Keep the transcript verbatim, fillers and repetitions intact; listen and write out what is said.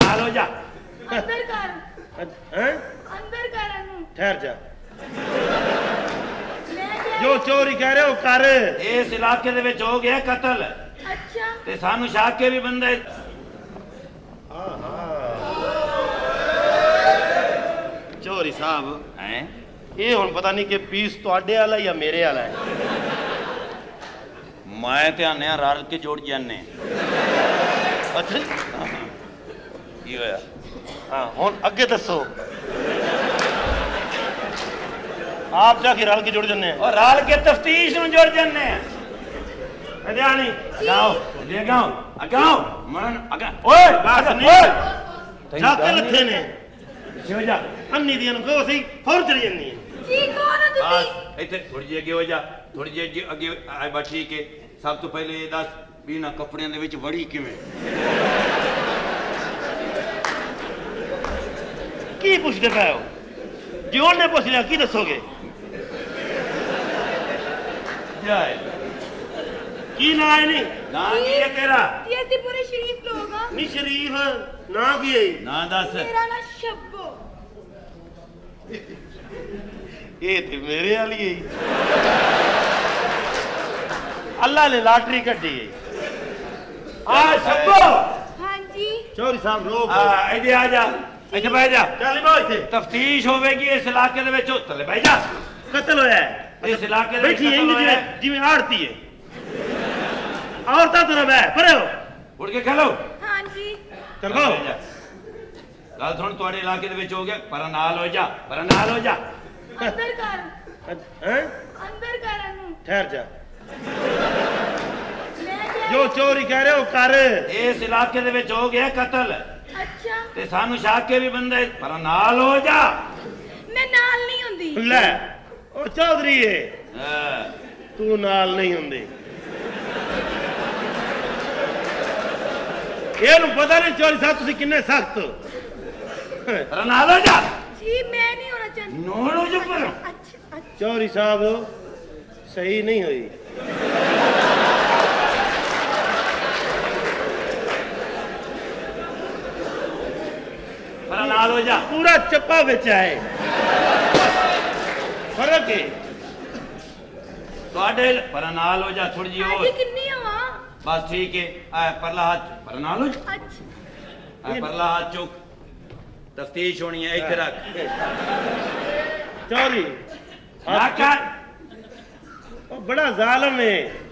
नाल हो जा। अंदर कर। हैं? अंदर कर अनु। ठहर जा। मैं क्या- जो चोरी कह रहे हो कर। इस इलाके दे विच हो गया कत्ल अच्छा ते सानू शाक के भी बंदे चोरी साहब हैं ये हुण पता नहीं कि पीस तुहाडे वाला या मेरे वाला है। मैं ते आने रल के जोड़ जाने। अच्छा की होया? हाँ हुण अगे दसो। आप जाके रल के जुड़ जन्ने और रल के तफ्तीश नूं जुड़ जाने। ध्यानी गाओ ले गाओ अगाओ मन अगा ओए बात ओए नहीं जाके लथे ने हो जा अन्नी दियां नु कहो सही फौर चली जन्नी है। जी कौन हो बस तुसी? इतने थोड़ी जी अगे हो जा थोड़ी जी अगे अगे आए बा ठीक है। सब तो पहले ये दस भी ना कपड़ियां दे विच वड़ी किवें की पुछदे पए हो? जे ओने पुछ लिया की दसोगे? जाए की ना है नहीं ना की है तेरा ये ती पूरे शरीफ लोग हां। नी शरीफ ना की है ना दस मेरा ना शब्बो। ये ते मेरे वाली है। अल्लाह ने लॉटरी कड्डी है। आ शब्बो हां जी चौधरी साहब रोक आ इधर आ जा इधर बैठ जा। चल बो इथे तफ्तीश होवेगी इस इलाके दे विच चले बैठ जा। कत्ल होया है इस इलाके दे बैठी है कत्ल होया है। जिवें आड़ती है औरतां तो रह परे हो उठ के खलो हां जी चल बो गल सुन तुहाडे इलाके दे विच हो गया पर नाल हो जा पर नाल हो जा। अंदर कर। हैं? अंदर कर अनु। ठहर जा। मैं क्या- जो चोरी कह रहे हो कर। इस इलाके दे विच हो गया कत्ल अच्छा ते सानू शाक के भी बंदे पर नाल हो जा। मैं नाल नहीं हुंदी। ले ओ चौधरी है हां तू नाल नहीं हुंदी। ये नु पता नहीं चोरी साहब तुसी किन्ने सख्त हो। पर नाल हो जा। जी मैं नहीं होना चाहती। नोड़ो जो पर अच्छा अच्छा चौधरी साहब सही नहीं हुई। पर नाल हो जा। पूरा चप्पा बिच है फर्क है। तुहाडे पर नाल हो जा थोड़ी जी आज और कितनी हवा? बस ठीक है आ परला हाथ पर नाल हो जा। अच्छा आ परला हाथ चुक तफ्तीश होनी है इधर रख चौधरी ना कर ओ बड़ा जालिम है।